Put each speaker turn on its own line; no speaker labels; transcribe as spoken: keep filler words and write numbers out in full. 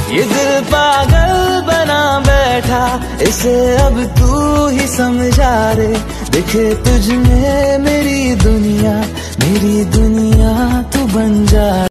ये दिल पागल बना बैठा, इसे अब तू ही समझा रे। दिखे तुझ में मेरी दुनिया, मेरी दुनिया तू बन जा।